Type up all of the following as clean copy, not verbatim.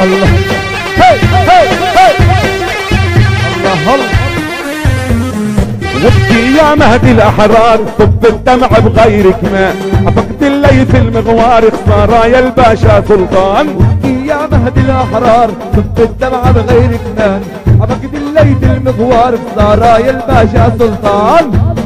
الله هي هي هي الله الله. وابكي يا مهدي الاحرار صب الدمع بغير كمان، فقد الليث المغوار خسارة يا الباشا سلطان. وابكي يا مهدي الاحرار صب الدمع بغير كمان، فقد الليث المغوار خسارة يا الباشا سلطان.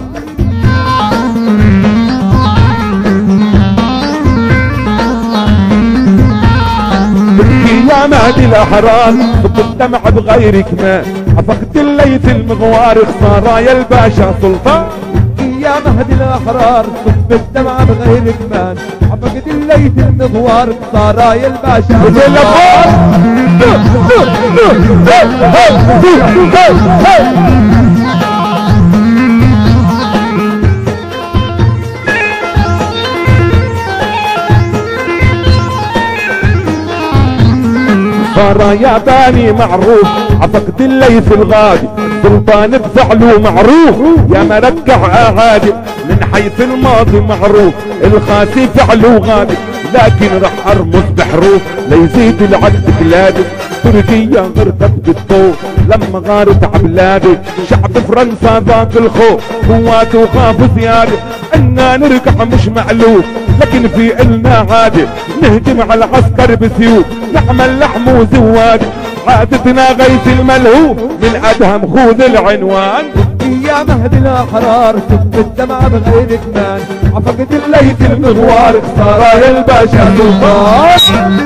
يا مهدي الاحرار صب الدمع بغير كمان، فقد الليث المغوار خسارة يا الباشا سلطان. يا مهدي الاحرار صب الدمع بغير كمان، فقد الليث المغوار خسارة يا الباشا سلطان. صار يا باني معروف عفقد الليث الغادي، السلطان بفعله معروف يا مرقع عادي، من حيث الماضي معروف الخاسي فعله غادي، لكن رح ارمز بحروف ليزيد العد بلادي. تركيا غرقت بالطوف لما غارت عبلادي، شعب فرنسا ذاك الخوف قواته خافوا زياده، عنا نركع مش معلوف لكن في إلنا عادي، نهجم على العسكر بسيوف نعمل لحم وزواد، عادتنا غيث الملهوف من ادهم خذ العنوان. يا مهدي الاحرار صب الدمع بغير كمان، عفقد الليث المغوار خسارة يا الباشا سلطان.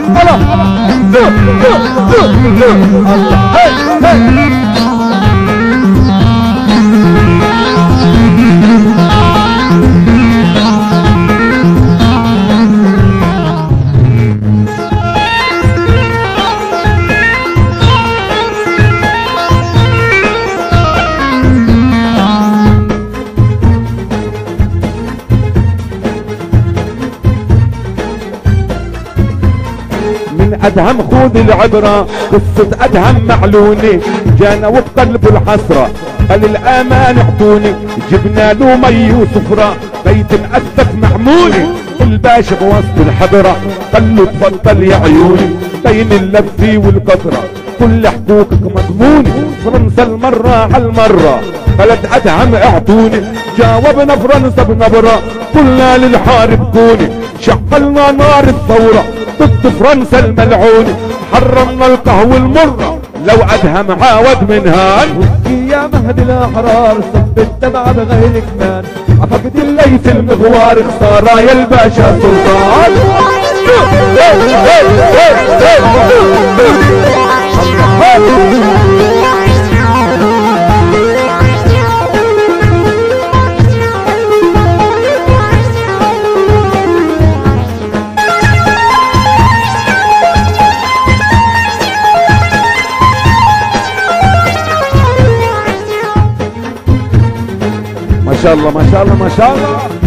ادهم خذ العبرة قصة ادهم معلوني، جانا وبقلب الحسرة قال الامان اعطوني، جبنا له مي وسفرة بيت مأسس معمولي، الباشا بوسط الحضرة قال له تفضل يا عيوني، بين اللبسي والقطرة كل حقوقك مضموني، فرنسا المرة على المرة بلد ادهم اعطوني، جاوبنا فرنسا بنبرة قلنا للحارب كوني، شعلنا نار الثورة ضد فرنسا الملعونة، حرمنا القهوة المرة لو ادهم عاود منها. يا مهدي الاحرار صب الدمع بغير كمان، عفقد الليث المغوار خسارة يا الباشا سلطان. ما شاء الله ما شاء الله ما شاء الله.